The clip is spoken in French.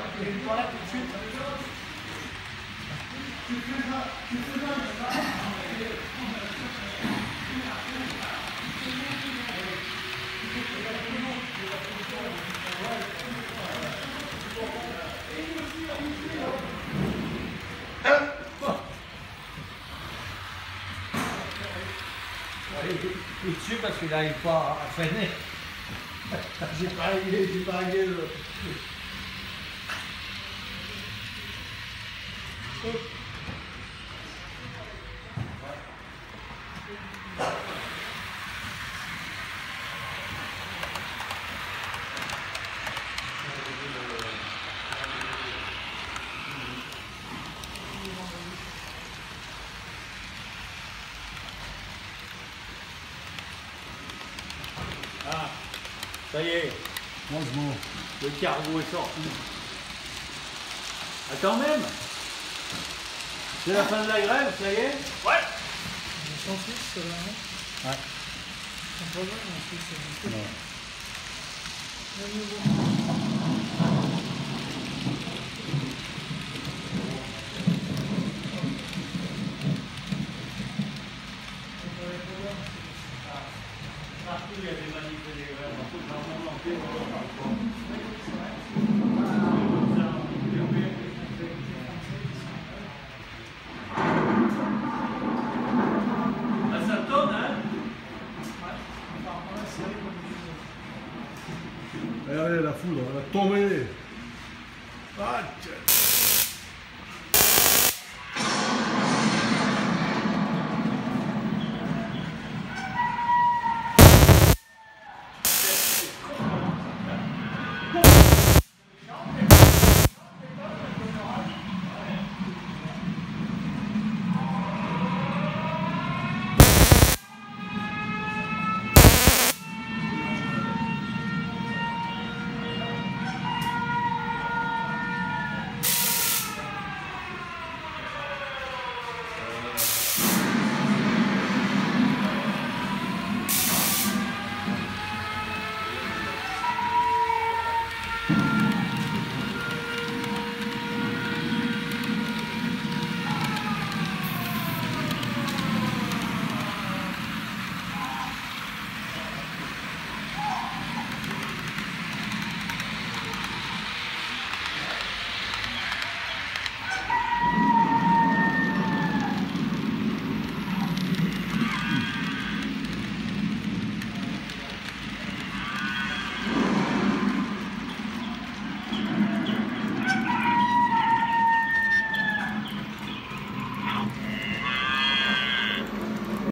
Et voilà tout de suite. Il est dessus parce qu'il n'arrive pas à freiner. J'ai pas réglé le... Ah, ça y est, le cargo est sorti. Ah, quand même, c'est la fin de la grève, ça y est? Ouais. Sans fixe, là, non? Ouais. Sans problème, en fixe, Non. Partout, il y a des manifs et des grèves. Partout, j'en ai manqué, ça tourne, hein? Regardez la foudre, elle a tombé. Ah, tiens.